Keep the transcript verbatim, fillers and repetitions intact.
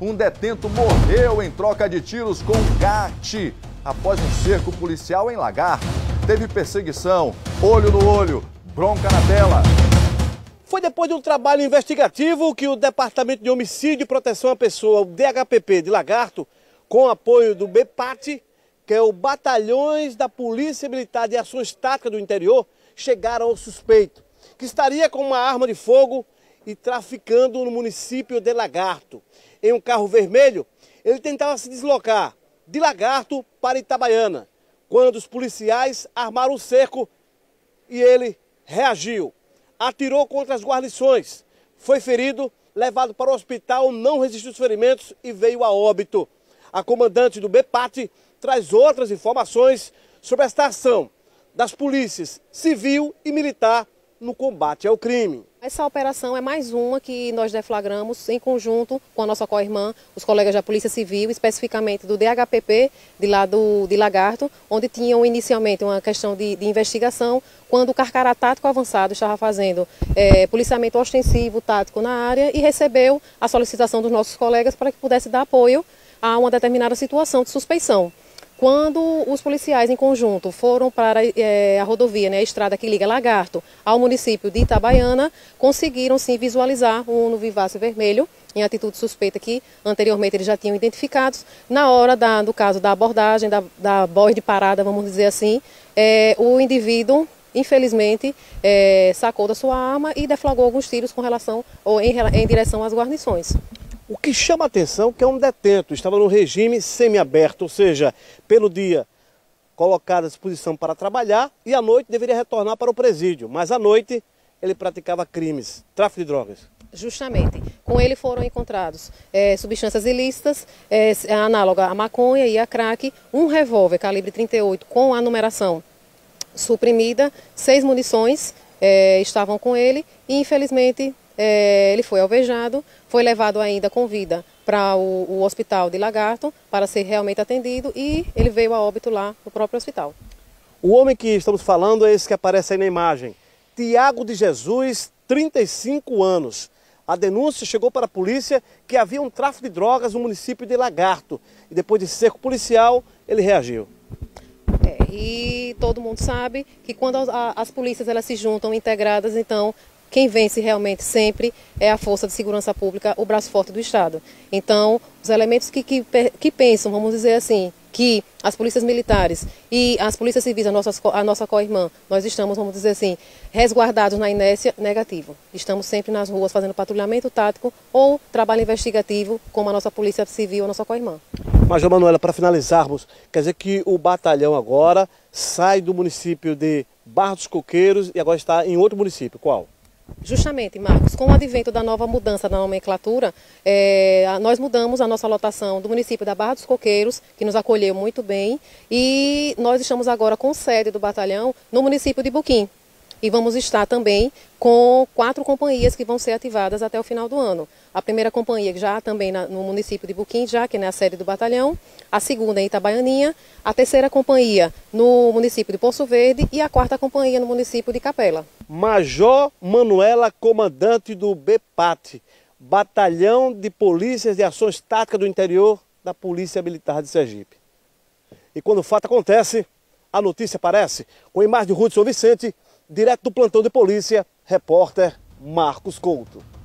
Um detento morreu em troca de tiros com G A T após um cerco policial em Lagarto. Teve perseguição, olho no olho, bronca na tela. Foi depois de um trabalho investigativo que o Departamento de Homicídio e Proteção à Pessoa, o D H P P de Lagarto, com apoio do B P A T, que é o Batalhões da Polícia Militar de Ações Táticas do Interior, chegaram ao suspeito, que estaria com uma arma de fogo e traficando no município de Lagarto. Em um carro vermelho, ele tentava se deslocar de Lagarto para Itabaiana, quando os policiais armaram o cerco e ele reagiu. Atirou contra as guarnições, foi ferido, levado para o hospital, não resistiu aos ferimentos e veio a óbito. A comandante do B P A T traz outras informações sobre esta ação das polícias civil e militar no combate ao crime. Essa operação é mais uma que nós deflagramos em conjunto com a nossa co-irmã, os colegas da Polícia Civil, especificamente do D H P P, de lá do, de Lagarto, onde tinham inicialmente uma questão de, de investigação, quando o Carcará Tático Avançado estava fazendo é, policiamento ostensivo tático na área e recebeu a solicitação dos nossos colegas para que pudesse dar apoio a uma determinada situação de suspeição. Quando os policiais em conjunto foram para é, a rodovia, né, a estrada que liga Lagarto ao município de Itabaiana, conseguiram sim visualizar um Uno Vivace vermelho em atitude suspeita que anteriormente eles já tinham identificados. Na hora da, do caso da abordagem, da, da voz de parada, vamos dizer assim, é, o indivíduo, infelizmente, é, sacou da sua arma e deflagrou alguns tiros com relação, ou em, em direção às guarnições. O que chama a atenção é que é um detento, estava no regime semiaberto, ou seja, pelo dia colocado à disposição para trabalhar e à noite deveria retornar para o presídio, mas à noite ele praticava crimes, tráfico de drogas. Justamente. Com ele foram encontrados é, substâncias ilícitas, é, análoga à maconha e à crack, um revólver calibre trinta e oito com a numeração suprimida, seis munições é, estavam com ele e infelizmente é, ele foi alvejado, foi levado ainda com vida para o, o hospital de Lagarto para ser realmente atendido e ele veio a óbito lá no próprio hospital. O homem que estamos falando é esse que aparece aí na imagem, Tiago de Jesus, trinta e cinco anos. A denúncia chegou para a polícia que havia um tráfico de drogas no município de Lagarto e depois de cerco policial ele reagiu. É, e todo mundo sabe que quando as, as polícias elas se juntam integradas, então quem vence realmente sempre é a Força de Segurança Pública, o braço forte do Estado. Então, os elementos que, que, que pensam, vamos dizer assim, que as polícias militares e as polícias civis, a nossa, a nossa co-irmã, nós estamos, vamos dizer assim, resguardados na inércia, negativo. Estamos sempre nas ruas fazendo patrulhamento tático ou trabalho investigativo, como a nossa polícia civil, a nossa co-irmã. Major Manuela, para finalizarmos, quer dizer que o batalhão agora sai do município de Barra dos Coqueiros e agora está em outro município, qual? Justamente, Marcos, com o advento da nova mudança da nomenclatura, é, nós mudamos a nossa lotação do município da Barra dos Coqueiros, que nos acolheu muito bem, e nós estamos agora com sede do batalhão no município de Buquim. E vamos estar também com quatro companhias que vão ser ativadas até o final do ano. A primeira companhia já também na, no município de Buquim, já que é a sede do batalhão. A segunda em Itabaianinha. A terceira companhia no município de Poço Verde e a quarta companhia no município de Capela. Major Manuela, comandante do B P A T, Batalhão de Polícias de Ações Táticas do Interior da Polícia Militar de Sergipe. E quando o fato acontece, a notícia aparece. Com a imagem de Rua de São Vicente, direto do plantão de polícia, repórter Marcos Couto.